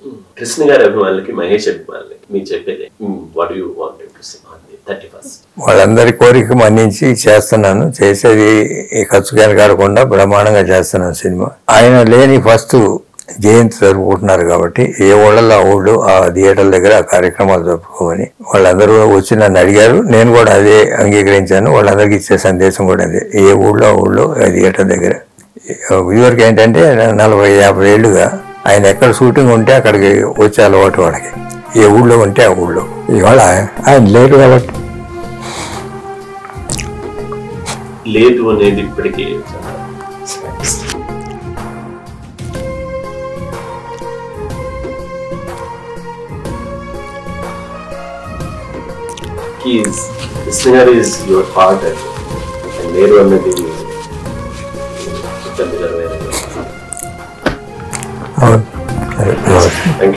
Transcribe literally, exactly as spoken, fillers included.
కృష్ణ గారి అభిమానులకి, మహేష్ అభిమానులకి మీరు చెప్పేది what you want to say on the thirty first? వాళ్ళందరి కోరిక మన్నించి చేస్తున్నాను. చేసేది ఖర్చు కాకుండా బ్రహ్మాండంగా చేస్తున్నాను సినిమా. ఆయన లేని ఫస్ట్ జయంతి జరుపుకుంటున్నారు కాబట్టి ఏ ఊళ్ళలో ఆ ఊళ్ళో ఆ థియేటర్ల దగ్గర ఆ కార్యక్రమాలు జరుపుకోమని వాళ్ళందరూ వచ్చి నన్ను అడిగారు. నేను కూడా అదే అంగీకరించాను. వాళ్ళందరికీ ఇచ్చే సందేశం కూడా అదే, ఏ ఊళ్ళో ఆ ఊళ్ళో ఆ థియేటర్ దగ్గర. ఇదివరకు ఏంటంటే నలభై యాభై ఏళ్ళుగా ఆయన ఎక్కడ షూటింగ్ ఉంటే అక్కడికి వచ్చే అలవాటు వాడికి, ఏ ఊళ్ళో ఉంటే ఆ ఊళ్ళో. ఇవాళ ఆయన లేరు కాబట్టి లేదు అనేది ఇప్పటికీ కృష్ణ గారు ఈజ్ యువర్ హార్ట్ అండ్ లేరు అన్నది అవును.